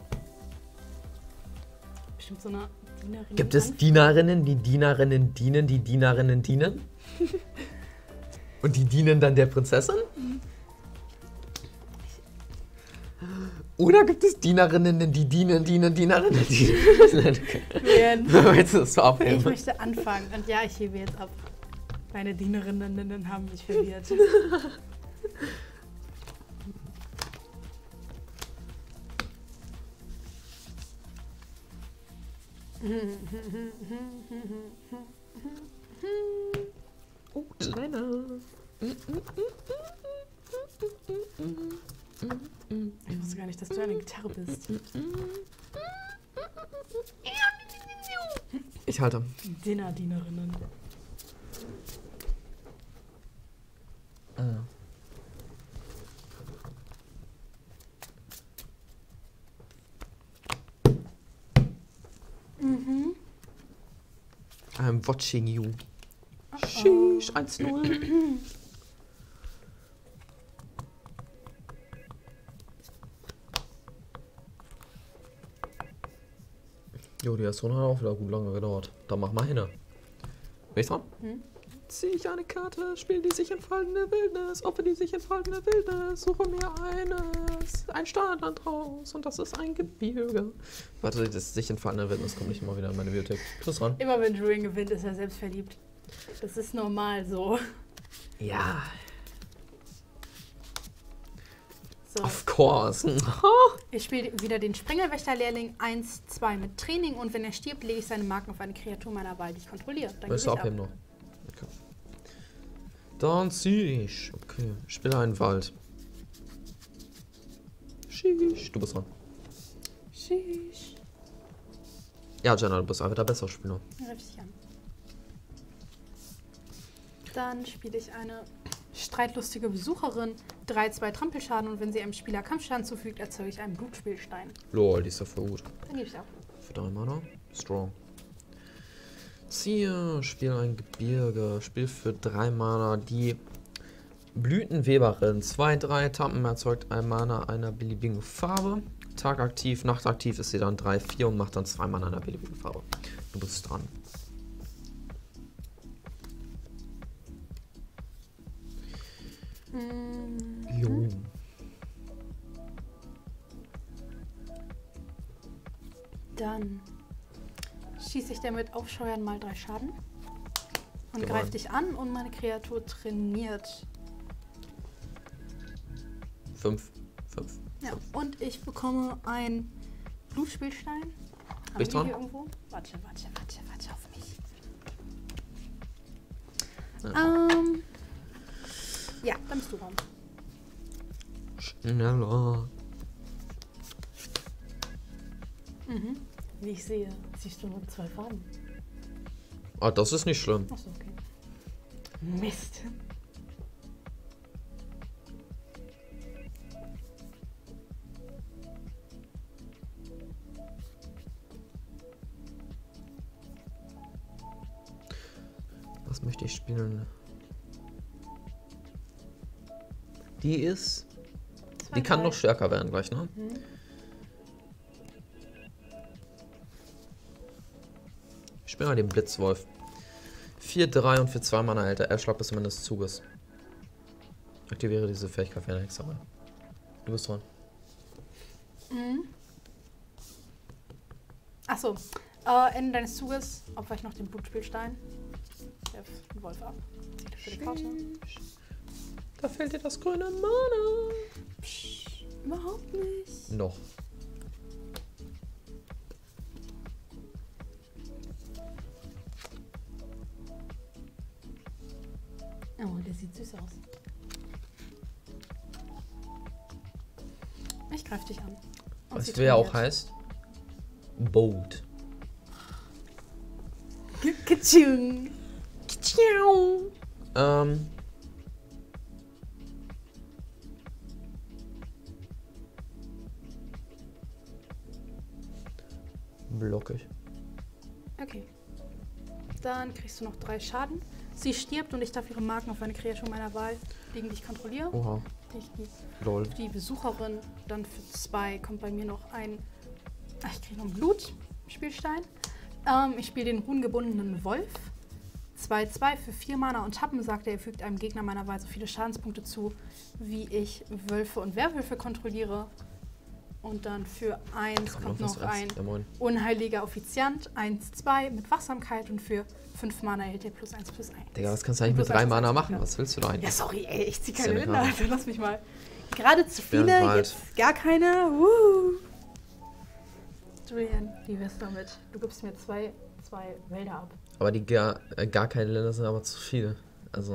Bestimmt so eine Dienerin. Gibt es Dienerinnen, die Dienerinnen dienen, die Dienerinnen dienen? Und die dienen dann der Prinzessin? Oder gibt es Dienerinnen, die dienen, Dienerinnen, dienen? Willst du das so Ich abheben? möchte anfangen. Und ja, ich hebe jetzt ab. Meine Dienerinnen haben mich verwirrt. Oh, kleiner. Ich wusste gar nicht, dass du eine Gitarre bist. Ich halte. Dienerinnen. Mhm. I'm watching you. Sheesh, 1-0. Jo, die erste Runde hat auch wieder gut lange gedauert. Dann mach mal hin. Bin ich dran? Hm? Ziehe ich eine Karte, spiele die sich entfaltende Wildnis, opfer die sich entfaltende Wildnis, suche mir ein Startland raus und das ist ein Gebirge. Warte, das sich entfaltende Wildnis kommt nicht immer wieder in meine Bibliothek. Du bist dran. Immer wenn Julian gewinnt, ist er selbst verliebt. Das ist normal so. Ja, So, of course. ich spiele wieder den Sprengelwächter-Lehrling 1-2 mit Training und wenn er stirbt, lege ich seine Marken auf eine Kreatur meiner Wahl, die ich kontrolliere. Dann Willst gebe du ich ab. abheben noch? Okay. Dann ziehe ich. Okay, ich spiele einen Wald. Sheesh, du bist dran. Sheesh. Ja, Jenna, du bist einfach der bessere Spieler. Richtig an. Dann spiele ich eine streitlustige Besucherin, 3-2 Trampelschaden und wenn sie einem Spieler Kampfschaden zufügt, erzeuge ich einen Blutspielstein. Lol, die ist ja voll gut. Dann gebe ich ab. Für 3 Mana. Strong. Ziehe, spiele ein Gebirge, spiel für 3 Mana die Blütenweberin. 2-3 Tappen erzeugt 1 Mana einer beliebigen Farbe. Tagaktiv, nachtaktiv ist sie dann 3-4 und macht dann 2 Mana einer beliebigen Farbe. Du bist dran. Jo. Dann schieße ich damit aufscheuern mal 3 Schaden und Gemein. greife dich an und meine Kreatur trainiert. 5. Ja, und ich bekomme einen Blutspielstein. Haben Bin ich die dran? hier irgendwo? Warte auf mich. Ja. Ja, dann bist du dran. Schneller. Mhm. Wie ich sehe, siehst du nur 2 Farben. Ah, das ist nicht schlimm. Achso, okay. Mist. Was möchte ich spielen? Die ist... Die kann noch stärker werden gleich, ne? Mhm. Ich spiele mal den Blitzwolf. 4-3 und für 2 Mana hält er Erschlag bis zum Ende des Zuges. Aktiviere diese Fähigkeit für eine Hexerei. Du bist dran. Mhm. Achso. Ende deines Zuges opfer ich noch den Blutspielstein. Werf den Wolf ab. Zieht für die Karte. Da fällt dir das grüne Mana. Psch, überhaupt nicht. Noch. Oh, der sieht süß aus. Ich greife dich an. Und Was sie du ja auch trainiert. heißt. Bold. Kitschung. Kitschung. Blocke ich. Okay. Dann kriegst du noch 3 Schaden. Sie stirbt und ich darf ihre Marken auf eine Kreatur meiner Wahl legen, die ich kontrolliere. Oha. Lol. Die Besucherin. Dann für 2 kommt bei mir noch ein... Ach, ich kriege noch einen Blutspielstein. Ich spiele den runengebundenen Wolf. 2/2 für 4 Mana und Tappen, sagt er fügt einem Gegner meiner Wahl so viele Schadenspunkte zu, wie ich Wölfe und Werwölfe kontrolliere. Und dann für 1 kommt noch ein unheiliger Offiziant, 1/2 mit Wachsamkeit und für 5 Mana erhält er +1/+1. Digga, was kannst du eigentlich mit 3 Mana machen? Was willst du da eigentlich? Ja, sorry, ey, ich zieh keine Ja Länder, egal. also lass mich mal. Gerade zu viele, Bärenwald. jetzt gar keine. Julian, wie wär's damit? Du gibst mir zwei Wälder ab. Aber die gar keine Länder sind aber zu viele. Also.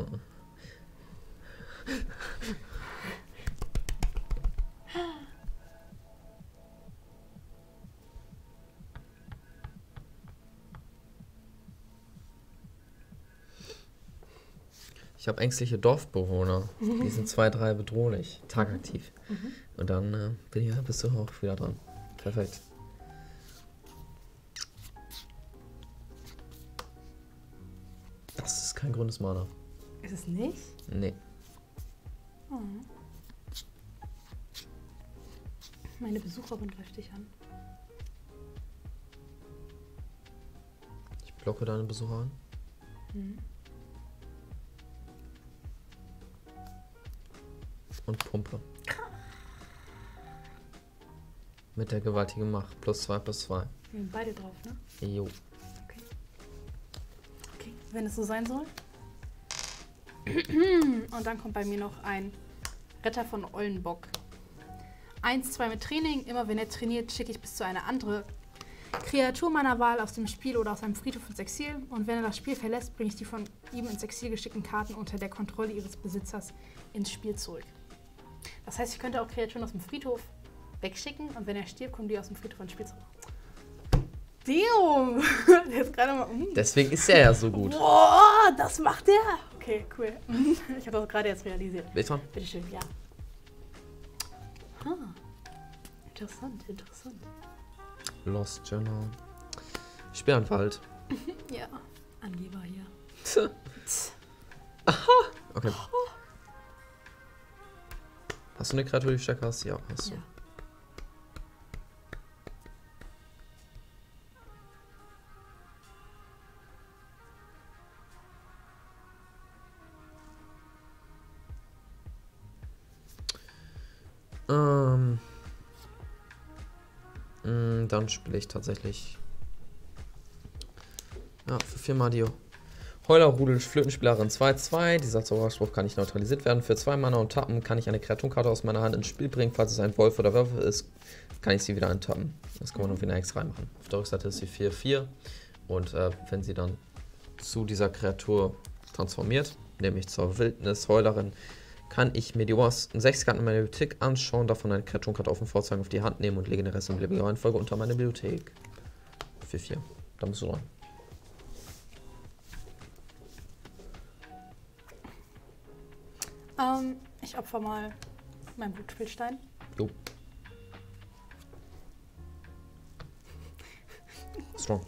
Ich habe ängstliche Dorfbewohner. Die sind 2/3 bedrohlich, tagaktiv. Und dann bist du auch wieder dran. Perfekt. Das ist kein grünes Mana. Ist es nicht? Nee. Oh. Meine Besucherin greift dich an. Ich blocke deine Besucher an. Und pumpe. Mit der gewaltigen Macht. +2/+2. Wir sind beide drauf, ne? Jo. Okay. Okay, wenn es so sein soll. Und dann kommt bei mir noch ein Ritter von Ollenbock. 1/2 mit Training. Immer wenn er trainiert, schicke ich bis zu einer andere Kreatur meiner Wahl aus dem Spiel oder aus einem Friedhof ins Exil. Und wenn er das Spiel verlässt, bringe ich die von ihm ins Exil geschickten Karten unter der Kontrolle ihres Besitzers ins Spiel zurück. Das heißt, ich könnte auch Kreaturen aus dem Friedhof wegschicken und wenn er stirbt, kommen die aus dem Friedhof ins Spiel zurück. Damn! Der ist gerade mal... Deswegen ist er ja so gut. Boah, das macht er! Okay, cool. Ich habe das gerade jetzt realisiert. Bin ich dran? Bitteschön, ja. Ah, interessant, interessant. Lost Journal. Ich spiele einen Wald. Ja, Angeber hier. Okay. Hast du eine Kreatur, die stärker ist? Ja, hast du. Ja. Dann spiele ich tatsächlich. Ja, für 4 mal die Heulerrudel Flötenspielerin 2/2. Dieser Zauberspruch kann nicht neutralisiert werden. Für 2 Mana und Tappen kann ich eine Kreaturkarte aus meiner Hand ins Spiel bringen. Falls es ein Wolf oder Würfel ist, kann ich sie wieder antappen. Das kann man auf eine X reinmachen. Auf der Rückseite ist sie 4/4. Und wenn sie dann zu dieser Kreatur transformiert, nämlich zur Wildnisheulerin, kann ich mir die obersten 6 Karten in meiner Bibliothek anschauen, davon eine Kreaturenkarte auf den Vorzeigen auf die Hand nehmen und lege den Rest in beliebiger Reihenfolge unter meine Bibliothek. 4/4. Da bist du dran. Ich opfer mal meinen Blutspielstein. Jo. Strong.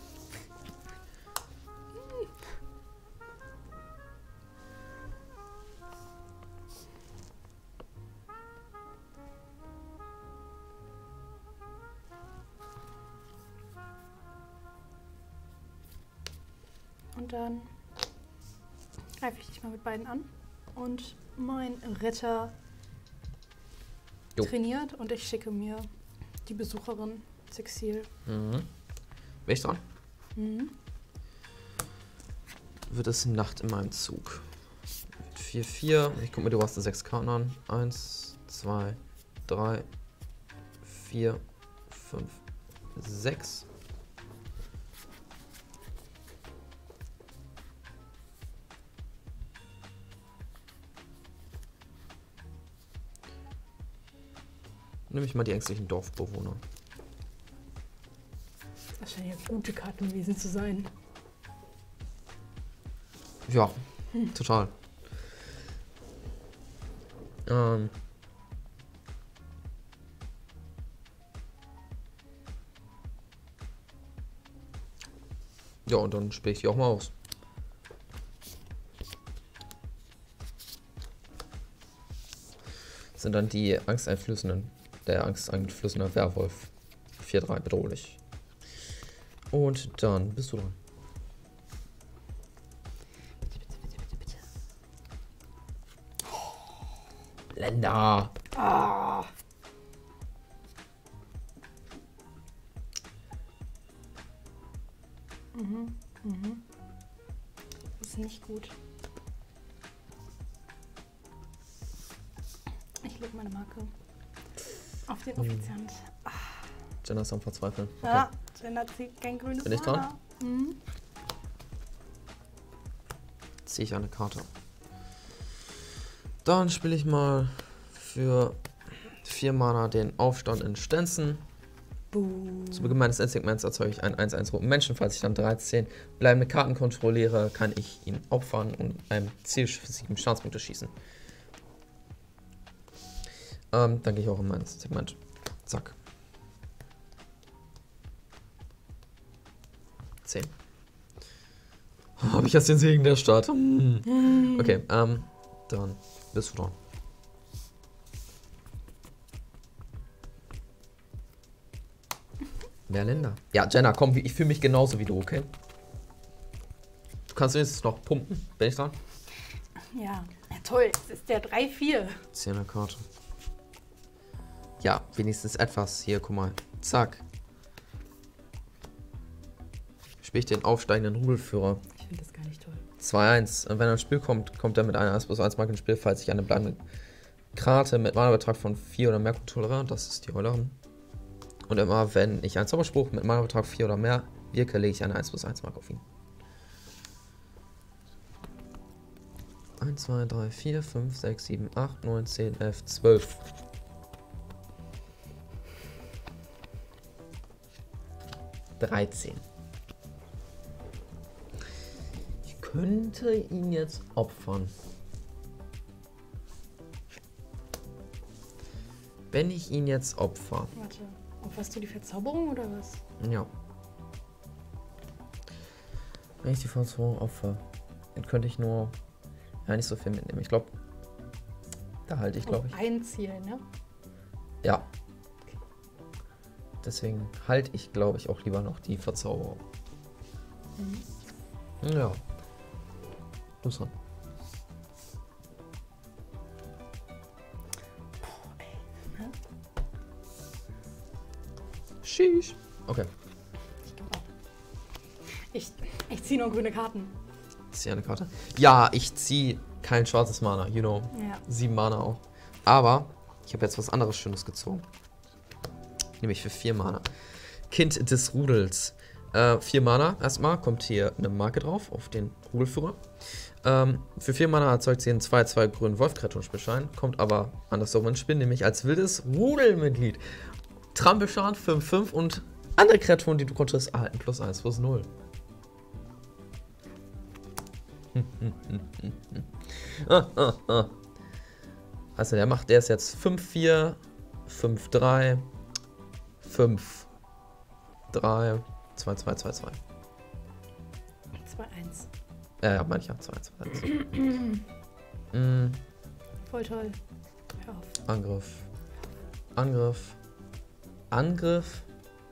Und dann greife ich dich mal mit beiden an. Und mein Ritter Jo. trainiert und ich schicke mir die Besucherin ins Exil. Bin ich dran? Wird es Nacht in meinem Zug. 4/4. Ich gucke mir die obersten 6 Karten an. 1, 2, 3, 4, 5, 6. nehme ich mal die ängstlichen Dorfbewohner. Das scheinen ja gute Karten gewesen zu sein. Ja, total. Ja, und dann spiele ich die auch mal aus. Das sind dann die angsteinflößenden, der angsteinflößende Werwolf. 4-3 bedrohlich. Und dann bist du dran. Bitte. Länder. Ah. Das ist nicht gut. Ich lege meine Marke auf den Offiziant. Jenna ist am Verzweifeln. Okay. Ja, Jenna zieht kein grünes Bin ich dran? Mana. Mhm. Ziehe ich eine Karte. Dann spiele ich mal für 4 Mana den Aufstand in Stenzen. Zu Beginn meines Endsegments erzeuge ich einen 1-1 roten Menschen. Falls ich dann 13 bleibende Karten kontrolliere, kann ich ihn opfern und einem Ziel für 7 Schadenspunkte schießen. Dann gehe ich auch in mein Segment. Zack. 10. Habe ich jetzt den Segen der Stadt? Okay, dann bist du dran. Mehr Länder. Ja, Jenna, komm, ich fühle mich genauso wie du, okay? Du kannst jetzt noch pumpen. Bin ich dran? Ja, toll. Es ist der 3-4. 10er Karte. Ja, wenigstens etwas. Hier, guck mal. Zack. Spiele ich den aufsteigenden Rudelführer. Ich finde das gar nicht toll. 2-1. Und wenn er ins Spiel kommt, kommt er mit einer 1+1 Marke ins Spiel, falls ich eine bleibende Karte mit Mana-Betrag von 4 oder mehr kontrolliere. Das ist die Heulerin. Und immer, wenn ich einen Zauberspruch mit Mana-Betrag 4 oder mehr wirke, lege ich eine 1+1 Marke auf ihn. 1, 2, 3, 4, 5, 6, 7, 8, 9, 10, 11, 12. Ich könnte ihn jetzt opfern. Wenn ich ihn jetzt opfer. Warte, opferst du die Verzauberung oder was? Ja. Wenn ich die Verzauberung opfer, dann könnte ich nur ja nicht so viel mitnehmen. Ich glaube, da halte ich, glaube ich. Ein Ziel, ne? Ja. Deswegen halte ich, glaube ich, auch lieber noch die Verzauberung. Ja. Du bist dran. Sheesh. Okay. Ich ziehe nur grüne Karten. Ist hier eine Karte? Ja, ich ziehe kein schwarzes Mana, you know. Ja. 7 Mana auch. Aber ich habe jetzt was anderes Schönes gezogen. Nämlich für 4 Mana. Kind des Rudels. 4 Mana erstmal, kommt hier eine Marke drauf auf den Rudelführer. Für 4 Mana erzeugt sie einen 2-2 grünen Wolf-Kreaturenspielschein, kommt aber andersrum ins Spiel, nämlich als wildes Rudelmitglied. Trampelschaden 5-5 und andere Kreaturen, die du kontrollierst, erhalten +1/+0. Also der ist jetzt 5-4, 5-3, 5, 3, 2, 2, 2, 2. 2-1. Ja, meine ich ja. 2, 2, 1. Voll toll. Hör auf. Angriff. Angriff. Angriff.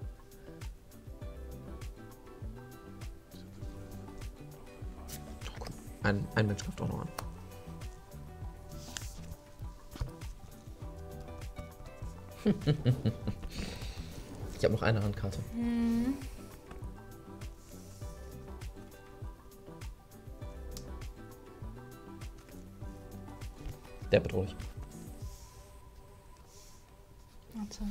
Oh, komm. Ein Mensch greift auch noch an. Ich habe noch eine Handkarte. Der bedrohlich. Warte.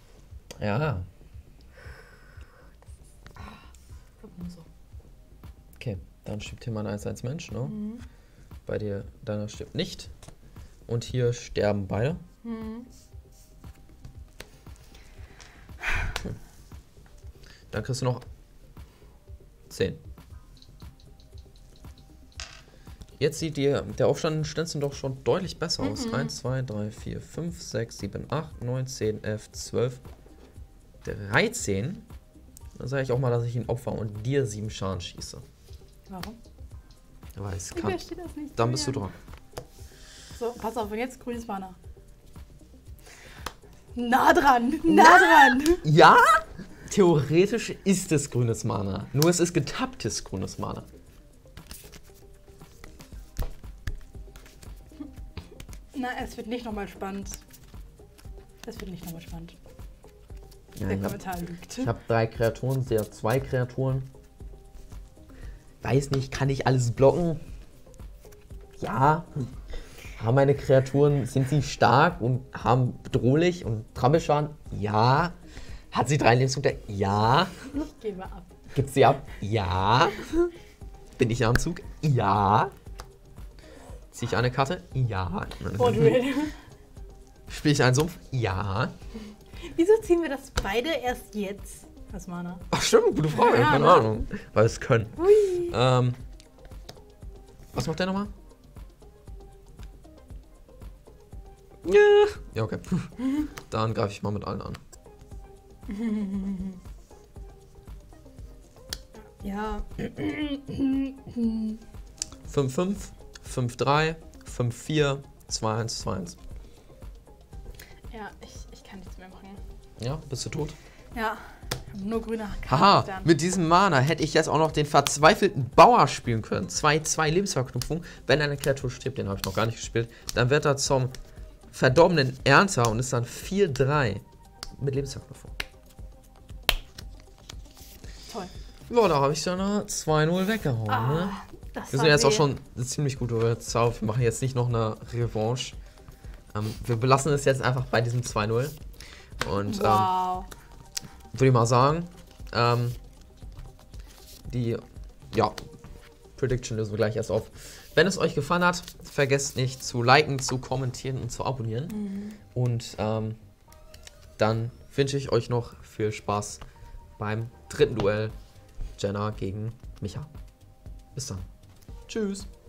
Ja. Guck mal so. Okay, dann stirbt hier mein 1-1 Mensch, ne? Bei dir, deiner stirbt nicht. Und hier sterben beide. Dann kriegst du noch 10. Jetzt sieht der Aufstand in Stenzen doch schon deutlich besser aus. 1, 2, 3, 4, 5, 6, 7, 8, 9, 10, 11, 12, 13. Dann sage ich auch mal, dass ich ihn opfer und dir 7 Schaden schieße. Warum? Weil es Ich kann. verstehe das nicht. Dann bist du dran. So, pass auf, und jetzt grünes Mana. Nah dran, nah dran. Ja, theoretisch ist es grünes Mana. Nur es ist getapptes grünes Mana. Na, es wird nicht nochmal spannend. Es wird nicht nochmal spannend. Ja, Der Kommentar lügt. Ich habe 3 Kreaturen, sie hat 2 Kreaturen. Weiß nicht, kann ich alles blocken? Ja. Haben meine Kreaturen, sind sie stark und haben bedrohlich und Trampelschaden? Ja. Hat sie 3 Lebenspunkte? Ja. Ich gebe ab. Gibt sie ab? Ja. Bin ich am Zug? Ja. Ziehe ich eine Karte? Ja. Spiele ich einen Sumpf? Ja. Wieso ziehen wir das beide erst jetzt? Das Mana. Ach stimmt, gute Frage, Ja, keine ne? Ahnung. Weil es können. Hui. Was macht der nochmal? Ja. Ja, okay. Dann greife ich mal mit allen an. Ja. 5-5, 5-3, 5-4, 2-1, 2-1. Ja, ich kann nichts mehr machen. Ja, bist du tot? Ja, nur grüne Karten. Haha, dann. mit diesem Mana hätte ich jetzt auch noch den verzweifelten Bauer spielen können. 2-2 Lebensverknüpfung. Wenn eine Kreatur stirbt, den habe ich noch gar nicht gespielt, dann wird er zum verdorbenen Ernter und ist dann 4-3 mit Lebensverknüpfung. Toll. Ja, da habe ich dann 2-0 weggehauen. Ne? Das Wir war sind jetzt weh. auch schon ziemlich gut jetzt auf. Wir machen jetzt nicht noch eine Revanche. Wir belassen es jetzt einfach bei diesem 2-0. Und Wow. würde ich mal sagen, die Prediction lösen wir gleich erst auf. Wenn es euch gefallen hat, vergesst nicht zu liken, zu kommentieren und zu abonnieren. Und dann wünsche ich euch noch viel Spaß beim 3. Duell Jenna gegen Micha. Bis dann. Tschüss.